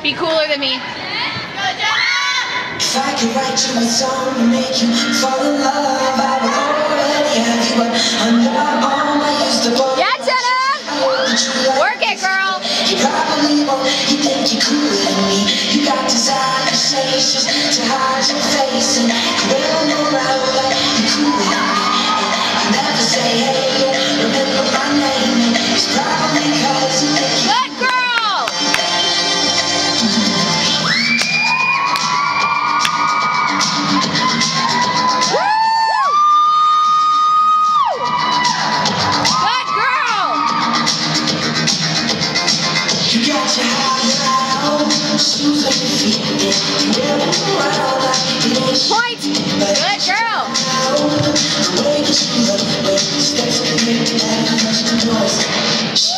Be cooler than me. If I could write you a song to make you fall in love, I would already have you under my arm. I used to walk. Yeah, Jenna! Work it, girl! You probably won't, you think you're cooler than me. You got designer shades just to hide your face, and you wear them around like you're cooler than me. And you never say, hey, remember my name, and it's probably because you think you're Good girl! Point! Good girl! the way that you look, the steps that you make,